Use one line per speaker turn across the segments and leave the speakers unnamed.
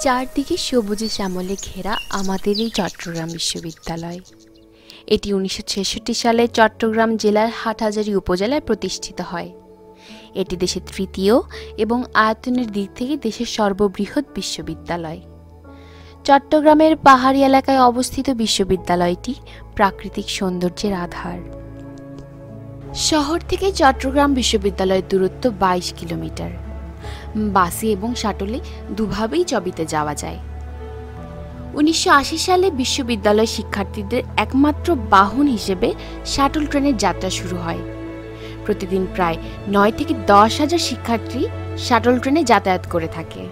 চারদিকে সবুজে শ্যামলে ঘেরা আমাদের এই চট্টগ্রাম বিশ্ববিদ্যালয়। এটি 1966 সালে চট্টগ্রাম জেলার হাটহাজারী উপজেলায় প্রতিষ্ঠিত হয়। এটি দেশের তৃতীয় এবং আয়তনের দিক থেকে দেশের সর্ববৃহৎ বিশ্ববিদ্যালয়। চট্টগ্রামের পাহাড়ি এলাকায় অবস্থিত বিশ্ববিদ্যালয়টি প্রাকৃতিক সৌন্দর্যের আধার। শহর থেকে চট্টগ্রাম বিশ্ববিদ্যালয়ের দূরত্ব 22 কিলোমিটার। বাসে এবং শাটলে দুভাবেই চবিতে যাওয়া যায়। 1980 সালে বিশ্ববিদ্যালয় শিক্ষার্থীদের একমাত্র বাহন হিসেবে শাটল ট্রেনের যাত্রা শুরু হয়। প্রতিদিন প্রায় 9 থেকে 10 হাজার শিক্ষার্থী শাটল ট্রেনে যাতায়াত করে থাকে।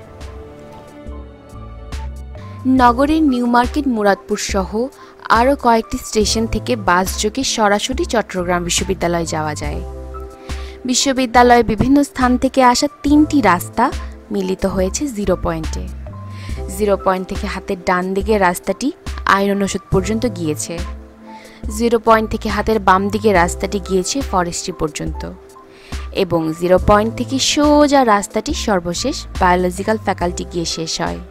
নগরের নিউ মার্কেট, মুরাদপুর সহ আরও কয়েকটি স্টেশন থেকে বাস যোগে সরাসরি চট্টগ্রাম বিশ্ববিদ্যালয়ে যাওয়া যায়। বিশ্ববিদ্যালয়ে বিভিন্ন স্থান থেকে আসা 3টি রাস্তা মিলিত হয়েছে জিরো পয়েন্টে। জিরো পয়েন্ট থেকে হাতের ডান দিকের রাস্তাটি আইন অনুষদ পর্যন্ত গিয়েছে। জিরো পয়েন্ট থেকে হাতের বাম দিকের রাস্তাটি গিয়েছে ফরেস্ট্রি পর্যন্ত এবং জিরো পয়েন্ট থেকে সোজা রাস্তাটি সর্বশেষ বায়োলজিক্যাল ফ্যাকাল্টি গিয়ে শেষ হয়।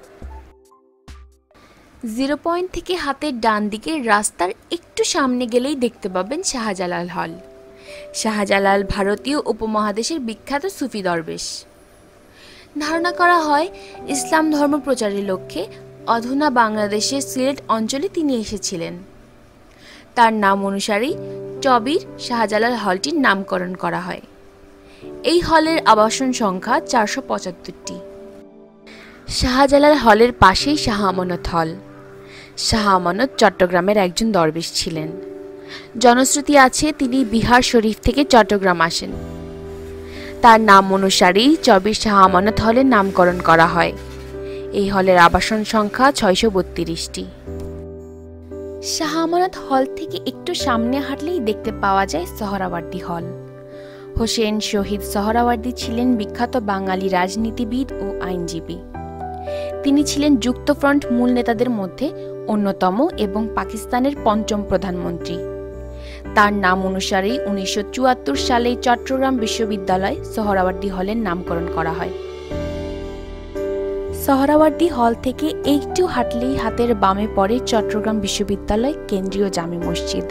জিরো পয়েন্ট থেকে হাতের ডান দিকের রাস্তার একটু সামনে গেলেই দেখতে পাবেন শাহজালাল হল। শাহজালাল ভারতীয় উপমহাদেশের বিখ্যাত সুফি দরবেশ। ধারণা করা হয় ইসলাম ধর্ম প্রচারের লক্ষ্যে অধুনা বাংলাদেশের সিলেট অঞ্চলে তিনি এসেছিলেন। তার নাম অনুসারেই চবির শাহজালাল হলটির নামকরণ করা হয়। এই হলের আবাসন সংখ্যা 475টি। শাহজালাল হলের পাশেই শাহ আমানত হল। শাহ আমানত চট্টগ্রামের একজন দরবেশ ছিলেন। জনশ্রুতি আছে তিনি বিহার শরীফ থেকে চট্টগ্রাম আসেন। তার নাম অনুসারেই চবির শাহ আমানত হলের নামকরণ করা হয়। এই হলের আবাসন সংখ্যা 632টি। শাহ আমানত হল থেকে একটু সামনে হাঁটলেই দেখতে পাওয়া যায় সোহরাওয়ার্দী হল। হোসেন শহীদ সোহরাওয়ার্দী ছিলেন বিখ্যাত বাঙালি রাজনীতিবিদ ও আইনজীবী। তিনি ছিলেন যুক্তফ্রন্ট মূল নেতাদের মধ্যে অন্যতম এবং পাকিস্তানের 5ম প্রধানমন্ত্রী। তার নাম অনুসারেই 1974 সালে চট্টগ্রাম বিশ্ববিদ্যালয় সোহরাওয়ার্দী হলের নামকরণ করা হয়। সোহরাওয়ার্দী হল থেকে একটু হাঁটলেই হাতের বামে পড়ে চট্টগ্রাম বিশ্ববিদ্যালয় কেন্দ্রীয় জামে মসজিদ।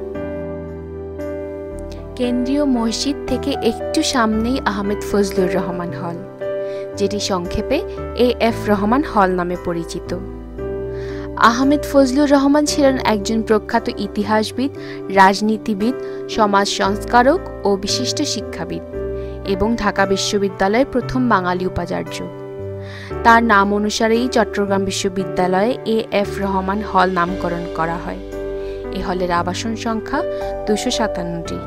কেন্দ্রীয় মসজিদ থেকে একটু সামনেই আহমেদ ফজলুর রহমান হল, যেটি সংক্ষেপে AF রহমান হল নামে পরিচিত। আহমেদ ফজলুর রহমান ছিলেন একজন প্রখ্যাত ইতিহাসবিদ, রাজনীতিবিদ, সমাজ সংস্কারক ও বিশিষ্ট শিক্ষাবিদ এবং ঢাকা বিশ্ববিদ্যালয়ের প্রথম বাঙালি উপাচার্য। তার নাম অনুসারেই চট্টগ্রাম বিশ্ববিদ্যালয়ে AF রহমান হল নামকরণ করা হয়। এ হলের আবাসন সংখ্যা 257টি।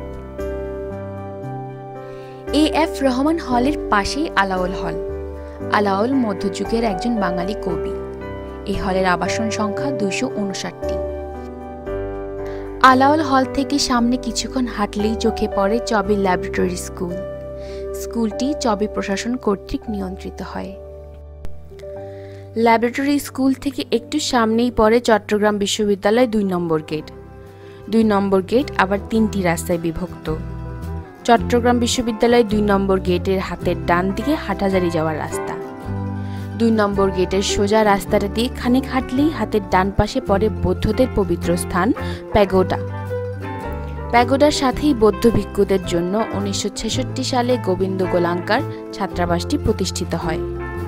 AF রহমান হলের পাশেই আলাওল হল। আলাওল মধ্যযুগের একজন বাঙালি কবি। এই হলের আবাসন সংখ্যা 259টি। আলাওল হল থেকে সামনে কিছুক্ষণ হাঁটলেই চোখে পড়ে চবি ল্যাবরেটরি স্কুল। স্কুলটি চবি প্রশাসন কর্তৃক নিয়ন্ত্রিত হয়। ল্যাবরেটরি স্কুল থেকে একটু সামনেই পড়ে চট্টগ্রাম বিশ্ববিদ্যালয় 2 নম্বর গেট। 2 নম্বর গেট আবার 3টি রাস্তায় বিভক্ত। চট্টগ্রাম বিশ্ববিদ্যালয় 2 নম্বর গেটের হাতের ডান দিকে হাটহাজারী যাওয়ার রাস্তা। 2 নম্বর গেটের সোজা রাস্তাটা দিয়ে খানিক হাঁটলেই হাতের ডান পাশে পড়ে বৌদ্ধদের পবিত্র স্থান প্যাগোডা। প্যাগোডার সাথেই বৌদ্ধ ভিক্ষুদের জন্য 1966 সালে গোবিন্দ গোলাঙ্কার ছাত্রাবাসটি প্রতিষ্ঠিত হয়।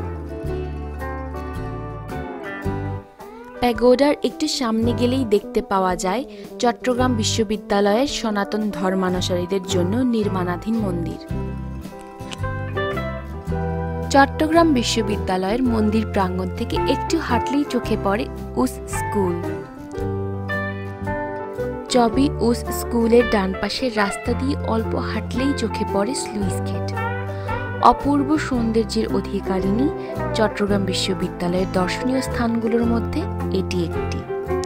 প্যাগোডার একটু সামনে গেলেই দেখতে পাওয়া যায় চট্টগ্রাম বিশ্ববিদ্যালয়ের সনাতন ধর্মানুসারীদের জন্য নির্মাণাধীন মন্দির। চট্টগ্রাম বিশ্ববিদ্যালয়ের মন্দির প্রাঙ্গণ থেকে একটু হাঁটলেই চোখে পড়ে উস স্কুল। চবি উস স্কুলের ডান পাশের রাস্তা দিয়ে অল্প হাঁটলেই চোখে পড়ে স্লুইস গেট। অপূর্ব সৌন্দর্যের অধিকারিণী চট্টগ্রাম বিশ্ববিদ্যালয়ের দর্শনীয় স্থানগুলোর মধ্যে এটি একটি।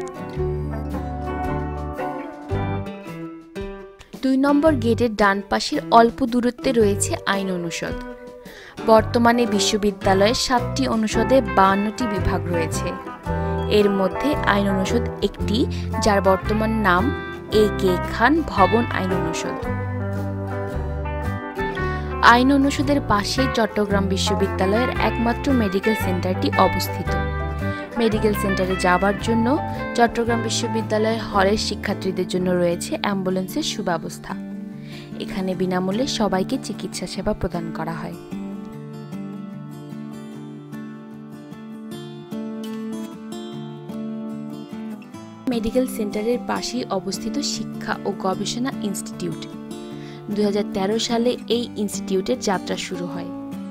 2 নম্বর গেটের ডান পাশের অল্প দূরত্বে রয়েছে আইন অনুষদ। বর্তমানে বিশ্ববিদ্যালয়ে 7টি অনুষদে 52টি বিভাগ রয়েছে। এর মধ্যে আইন অনুষদ একটি, যার বর্তমান নাম AK খান ভবন আইন অনুষদ। আইন অনুষদের পাশেই চট্টগ্রাম বিশ্ববিদ্যালয়ের একমাত্র মেডিকেল সেন্টারটি অবস্থিত। মেডিকেল সেন্টারে যাবার জন্য চট্টগ্রাম বিশ্ববিদ্যালয়ের হলের শিক্ষার্থীদের জন্য রয়েছে অ্যাম্বুলেন্সের সুব্যবস্থা। এখানে বিনামূল্যে সবাইকে চিকিৎসা সেবা প্রদান করা হয়। মেডিকেল সেন্টারের পাশেই অবস্থিত শিক্ষা ও গবেষণা ইনস্টিটিউট। 2013 সালে এই ইনস্টিটিউটের যাত্রা শুরু হয়।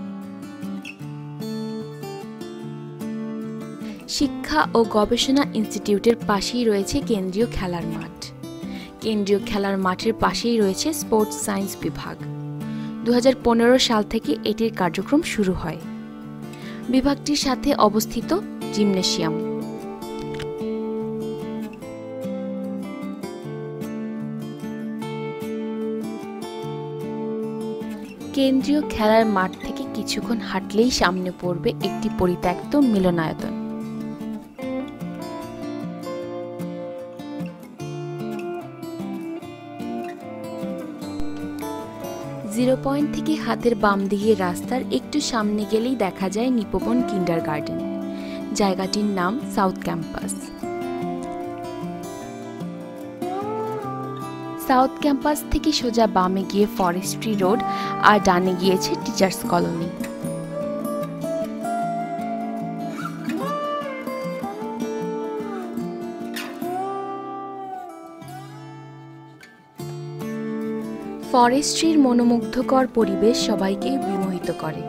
শিক্ষা ও গবেষণা ইনস্টিটিউটের পাশেই রয়েছে কেন্দ্রীয় খেলার মাঠ। কেন্দ্রীয় খেলার মাঠের পাশেই রয়েছে স্পোর্টস সায়েন্স বিভাগ। 2015 সাল থেকে এটির কার্যক্রম শুরু হয়। বিভাগটির সাথে অবস্থিত জিমনেশিয়াম। কেন্দ্রীয় খেলার মাঠ থেকে কিছুক্ষণ হাঁটলেই সামনে পড়বে একটি পরিত্যক্ত মিলনায়তন। 0 পয়েন্ট থেকে হাতের বাম দিকে রাস্তার একটু সামনে গেলেই দেখা যায় নিপোবন কিন্ডারগার্টেন। জায়গাটির নাম সাউথ ক্যাম্পাস। সাউথ ক্যাম্পাস থেকে সোজা বামে গিয়ে ফরেস্ট্রি রোড আর ডানে গিয়েছে টিচার্স কলোনি। ফরেস্ট্রির মনোমুগ্ধকর পরিবেশ সবাইকে বিমোহিত করে।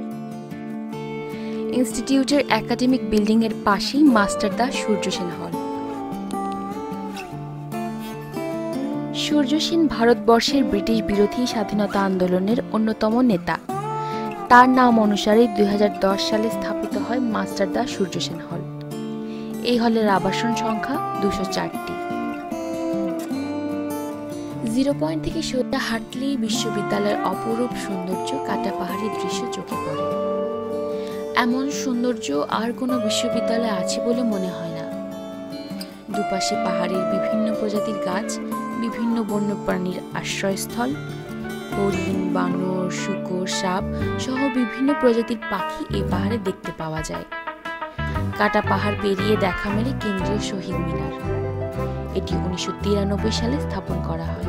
ইনস্টিটিউটের একাডেমিক বিল্ডিং এর পাশেই মাস্টারদা সূর্য সেন হল। সূর্য সেন ভারতবর্ষের ব্রিটিশ বিরোধী স্বাধীনতা আন্দোলনের অন্যতম নেতা। তার নাম অনুসারে 2010 সালে স্থাপিত হয় মাস্টারদা সূর্য সেন হল। এই হলের আবাসন সংখ্যা 204টি। 0 পয়েন্ট থেকে সোজা হাঁটলেই বিশ্ববিদ্যালয়ের অপরূপ সৌন্দর্য কাটা পাহাড়ের দৃশ্য চোখে পড়ে। এমন সৌন্দর্য আর কোনো বিশ্ববিদ্যালয়ে আছে বলে মনে হয় না। দুপাশে পাহাড়ের বিভিন্ন প্রজাতির গাছ, বিভিন্ন বন্যপ্রাণীর আশ্রয়স্থল, হরিণ, বানর, শূকর, সাপ সহ বিভিন্ন প্রজাতির পাখি এই পাহাড়ে দেখতে পাওয়া যায়। কাটা পাহাড় পেরিয়ে দেখা মেলে কেন্দ্রীয় শহীদ মিনার। এটি 1993 সালে স্থাপন করা হয়।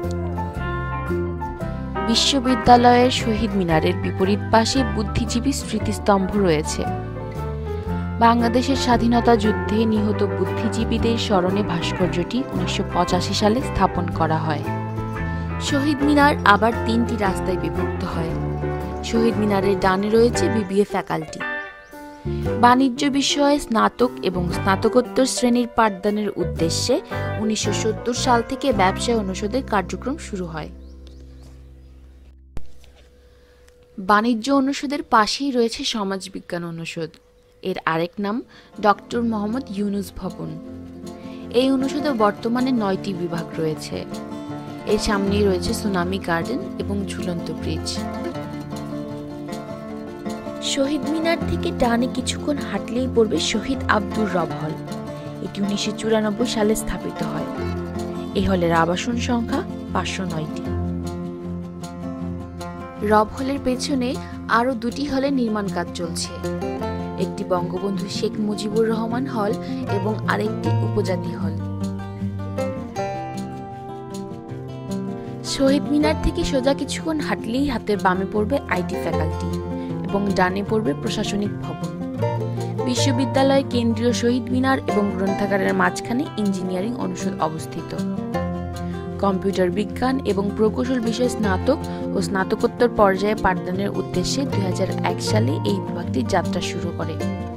বিশ্ববিদ্যালয়ের শহীদ মিনারের বিপরীত পাশে বুদ্ধিজীবী স্মৃতিস্তম্ভ রয়েছে। বাংলাদেশের স্বাধীনতা যুদ্ধে নিহত বুদ্ধিজীবীদের স্মরণে ভাস্কর্যটি 1985 সালে স্থাপন করা হয়। শহীদ মিনার আবার 3টি রাস্তায় বিভক্ত হয়। শহীদ মিনারের ডানে রয়েছে বিবিএ ফ্যাকাল্টি। বাণিজ্য বিষয়ে স্নাতক এবং স্নাতকোত্তর শ্রেণীর পাঠদানের উদ্দেশ্যে 1970 সাল থেকে ব্যবসায় অনুষদের কার্যক্রম শুরু হয়। বাণিজ্য অনুষদের পাশেই রয়েছে সমাজবিজ্ঞান অনুষদ। এর আরেক নাম ডক্টর মোহাম্মদ ইউনুস ভবন। এই অনুষদে বর্তমানে 9টি বিভাগ রয়েছে। এর সামনেই রয়েছে সুনামি গার্ডেন এবং ঝুলন্ত ব্রিজ। শহীদ মিনার থেকে ডানে কিছুক্ষণ হাঁটলেই পড়বে শহীদ আব্দুর রব হল। এটি 1994 সালে স্থাপিত হয়। এই হলের আবাসন সংখ্যা 509টি। রব হলের পেছনে আরও 2টি হলে নির্মাণ কাজ চলছে। একটি বঙ্গবন্ধু শেখ মুজিবুর রহমান হল এবং আরেকটি উপজাতি হল। শহীদ মিনার থেকে সোজা কিছুক্ষণ হাঁটলেই হাতের বামে পড়বে আইটি ফ্যাকাল্টি এবং ডানে পড়বে প্রশাসনিক ভবন। বিশ্ববিদ্যালয়ের কেন্দ্রীয় শহীদ মিনার এবং গ্রন্থাগারের মাঝখানে ইঞ্জিনিয়ারিং অনুষদ অবস্থিত। কম্পিউটার বিজ্ঞান এবং প্রকৌশল বিষয়ে স্নাতক ও স্নাতকোত্তর পর্যায়ে পাঠদানের উদ্দেশ্যে 2001 সালে এই বিভাগটি যাত্রা শুরু করে।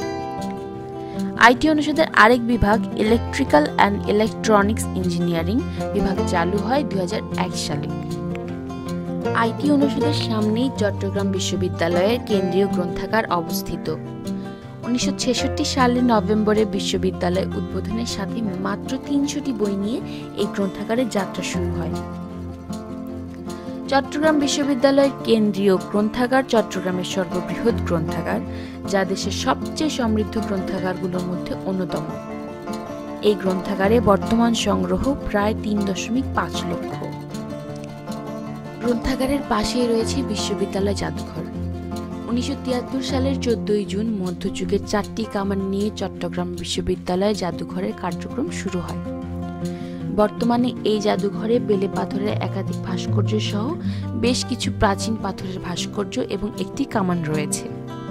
আইটি অনুষদের আরেক বিভাগ ইলেকট্রিক্যাল অ্যান্ড ইলেকট্রনিক্স ইঞ্জিনিয়ারিং বিভাগ চালু হয় 2001 সালে। আইটি অনুষদের সামনেই চট্টগ্রাম বিশ্ববিদ্যালয়ের কেন্দ্রীয় গ্রন্থাগার অবস্থিত। 1966 সালের নভেম্বরে বিশ্ববিদ্যালয় উদ্বোধনের সাথে মাত্র 300টি বই নিয়ে এই গ্রন্থাগারের যাত্রা শুরু হয়। চট্টগ্রাম বিশ্ববিদ্যালয়ের কেন্দ্রীয় গ্রন্থাগার চট্টগ্রামের সর্ববৃহৎ গ্রন্থাগার, যা দেশের সবচেয়ে সমৃদ্ধ গ্রন্থাগারগুলোর মধ্যে অন্যতম। এই গ্রন্থাগারে বর্তমান সংগ্রহ প্রায় 3.5 লক্ষ। গ্রন্থাগারের পাশেই রয়েছে বিশ্ববিদ্যালয় জাদুঘর। 1973 সালের 14 জুন মধ্যযুগের 4টি কামান নিয়ে চট্টগ্রাম বিশ্ববিদ্যালয় জাদুঘরের কার্যক্রম শুরু হয়। বর্তমানে এই জাদুঘরে বেলে পাথরের একাধিক ভাস্কর্য সহ বেশ কিছু প্রাচীন পাথরের ভাস্কর্য এবং একটি কামান রয়েছে।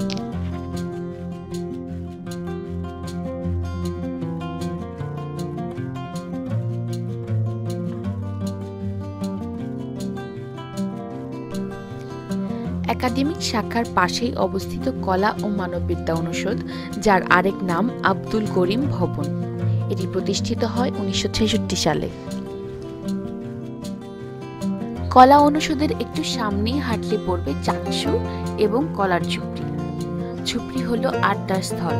একাডেমিক শাখার পাশেই অবস্থিত কলা ও মানববিদ্যা অনুষদ, যার আরেক নাম আব্দুল করিম ভবন। এটি প্রতিষ্ঠিত হয় 1966 সালে। কলা অনুষদের একটু সামনেই হাঁটলে পড়বে চাকসু এবং কলার ঝুপড়ি। ঝুপড়ি হলো আড্ডার স্থল।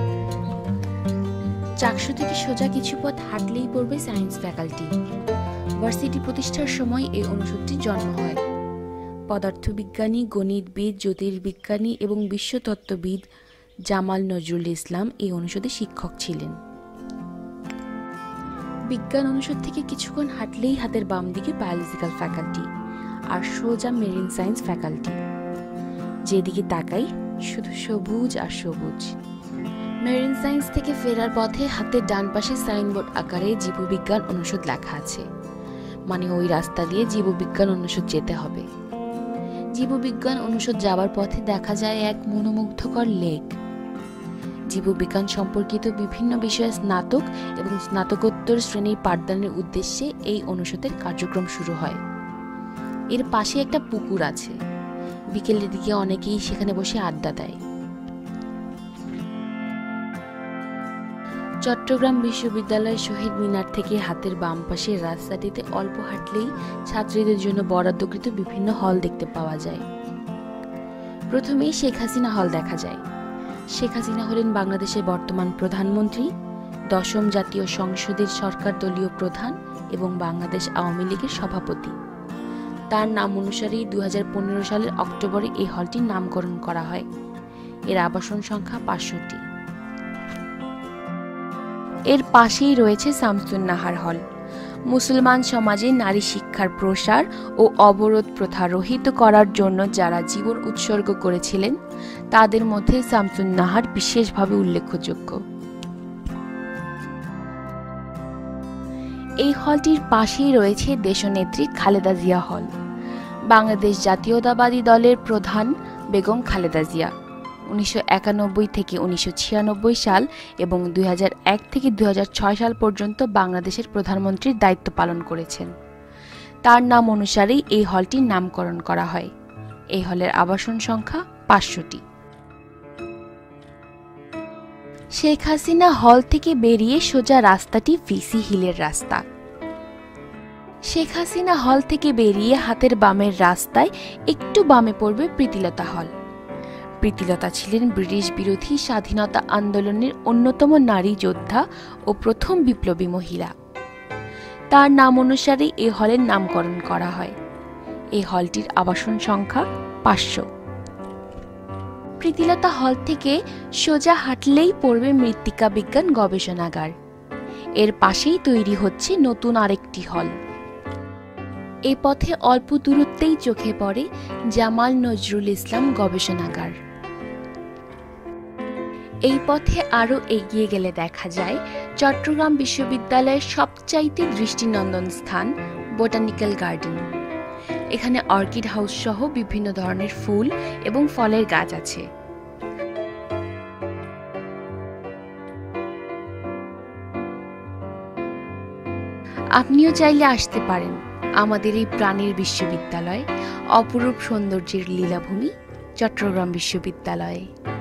চাকসু থেকে সোজা কিছু পথ হাঁটলেই পড়বে সায়েন্স ফ্যাকাল্টি। ভার্সিটি প্রতিষ্ঠার সময় এই অনুষদটির জন্ম হয়। পদার্থবিজ্ঞানী, গণিতবিদ, জ্যোতির্বিজ্ঞানী এবং বিশ্বতত্ত্ববিদ জামাল নজরুল ইসলাম এই অনুষদে শিক্ষক ছিলেন। বিজ্ঞান অনুষদ থেকে কিছুক্ষণ হাঁটলেই হাতের বাম দিকে বায়োলজিক্যাল ফ্যাকাল্টি আর সোজা মেরিন সায়েন্স ফ্যাকাল্টি। যেদিকে তাকাই শুধু সবুজ আর সবুজ। মেরিন সায়েন্স থেকে ফেরার পথে হাতের ডান পাশে সাইনবোর্ড আকারে জীববিজ্ঞান অনুষদ লেখা আছে, মানে ওই রাস্তা দিয়ে জীববিজ্ঞান অনুষদ যেতে হবে। জীববিজ্ঞান অনুষদ যাওয়ার পথে দেখা যায় এক মনোমুগ্ধকর লেক। জীববিজ্ঞান সম্পর্কিত বিভিন্ন বিষয়ে স্নাতক এবং স্নাতকোত্তর শ্রেণীর পাঠদানের উদ্দেশ্যে এই অনুষদের কার্যক্রম শুরু হয়। এর পাশে একটা পুকুর আছে। বিকেলের দিকে অনেকেই সেখানে বসে আড্ডা দেয়। চট্টগ্রাম বিশ্ববিদ্যালয় শহীদ মিনার থেকে হাতের বাম পাশের রাস্তাটিতে অল্প হাঁটলেই ছাত্রীদের জন্য বরাদ্দকৃত বিভিন্ন হল দেখতে পাওয়া যায়। প্রথমেই শেখ হাসিনা হল দেখা যায়। শেখ হাসিনা হলেন বাংলাদেশের বর্তমান প্রধানমন্ত্রী, 10ম জাতীয় সংসদের সরকার দলীয় প্রধান এবং বাংলাদেশ আওয়ামী লীগের সভাপতি। তার নাম অনুসারেই 2015 সালের অক্টোবরে এই হলটির নামকরণ করা হয়। এর আবাসন সংখ্যা 500টি। এর পাশেই রয়েছে শামসুন নাহার হল। মুসলমান সমাজে নারী শিক্ষার প্রসার ও অবরোধ প্রথা রহিত করার জন্য যারা জীবন উৎসর্গ করেছিলেন তাদের মধ্যে শামসুন নাহার বিশেষভাবে উল্লেখযোগ্য। এই হলটির পাশেই রয়েছে দেশনেত্রী খালেদা জিয়া হল। বাংলাদেশ জাতীয়তাবাদী দলের প্রধান বেগম খালেদা জিয়া 1991 থেকে 1996 সাল এবং 2001 থেকে 2006 সাল পর্যন্ত বাংলাদেশের প্রধানমন্ত্রীর দায়িত্ব পালন করেছেন। তার নাম অনুসারেই এই হলটির নামকরণ করা হয়। এই হলের আবাসন সংখ্যা 500টি। শেখ হাসিনা হল থেকে বেরিয়ে সোজা রাস্তাটি ভিসি হিলের রাস্তা। শেখ হাসিনা হল থেকে বেরিয়ে হাতের বামের রাস্তায় একটু বামে পড়বে প্রীতিলতা হল। প্রীতিলতা ছিলেন ব্রিটিশ বিরোধী স্বাধীনতা আন্দোলনের অন্যতম নারী যোদ্ধা ও প্রথম বিপ্লবী মহিলা। তার নাম অনুসারে এই হলের নামকরণ করা হয়। এই হলটির আবাসন সংখ্যা 500। প্রীতিলতা হল থেকে সোজা হাঁটলেই পড়বে মৃত্তিকা বিজ্ঞান গবেষণাগার। এর পাশেই তৈরি হচ্ছে নতুন আরেকটি হল। এ পথে অল্প দূরত্বেই চোখে পড়ে জামাল নজরুল ইসলাম গবেষণাগার। এই পথে আরও এগিয়ে গেলে দেখা যায় চট্টগ্রাম বিশ্ববিদ্যালয়ের সবচাইতে দৃষ্টিনন্দন স্থান বোটানিক্যাল গার্ডেন। এখানে অর্কিড হাউস সহ বিভিন্ন ধরনের ফুল এবং ফলের গাছ আছে। আপনিও চাইলে আসতে পারেন আমাদের এই প্রাণের বিশ্ববিদ্যালয়, অপরূপ সৌন্দর্যের লীলাভূমি চট্টগ্রাম বিশ্ববিদ্যালয়ে।